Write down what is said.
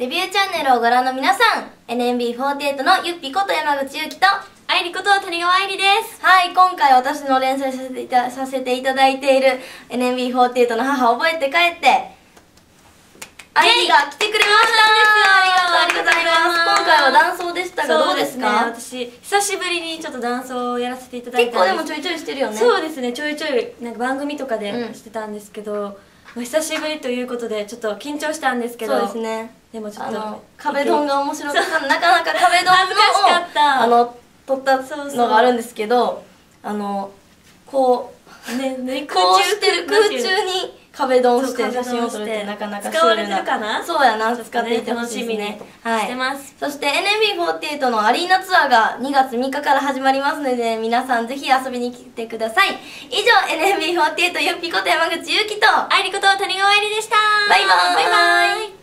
デビューチャンネルをご覧の皆さん、NMB48 のゆっぴこと山口ゆきと、 愛理こと谷川愛理です。 はい、今回私の連載させていただいている NMB48 の母覚えて帰って、愛理が来てくれました。ありがとうございます。今回は男装でしたがどうですか？ 私久しぶりにちょっと男装をやらせていただいたんです。 結構でもちょいちょいしてるよね。 そうですね、ちょいちょいなんか番組とかでしてたんですけど、久しぶりということでちょっと緊張したんですけど。 そうですね。 でもちょっと壁ドンが面白かった。なかなか壁ドンの恥ずかしかった撮ったのがあるんですけど、こうしてる空中に壁ドンして写真を撮るってなかなか使われてるかな。 そうやな、使っていてほしいですね。 はい、してます。 そして NMB48 のアリーナツアーが2月3日から始まりますので、皆さんぜひ遊びに来てください。以上 NMB48 ゆっぴこと山口ゆきと愛理こと谷川愛理でした。 バイバーイ。